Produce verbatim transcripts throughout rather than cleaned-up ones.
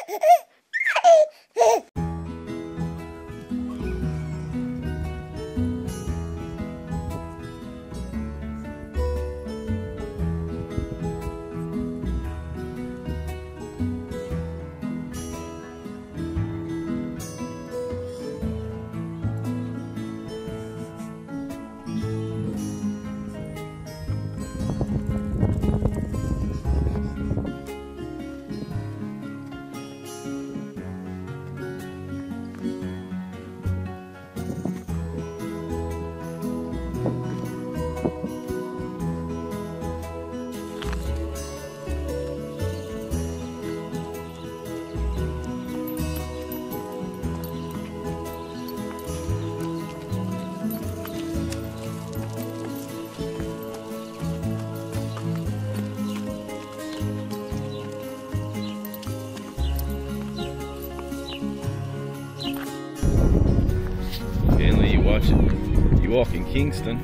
Finally, you watch it. You walk in Kingston.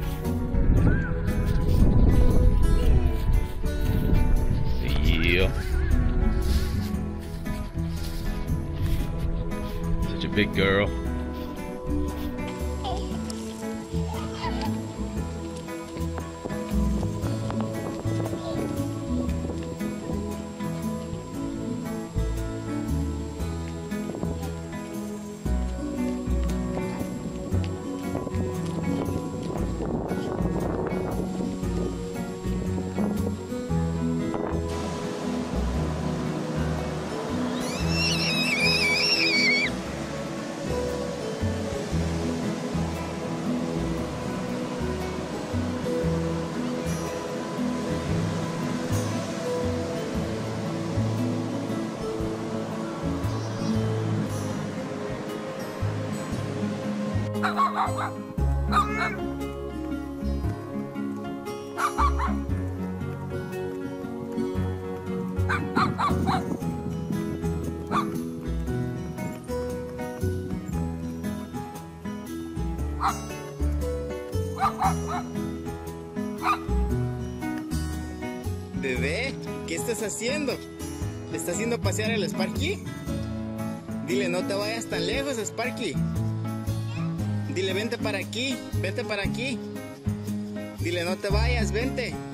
Yeah. Such a big girl. Bebé, ¿qué estás haciendo? ¿Le estás haciendo pasear al Sparky? Dile, no te vayas tan lejos, Sparky. Dile, vente para aquí, vente para aquí. Dile, no te vayas, vente.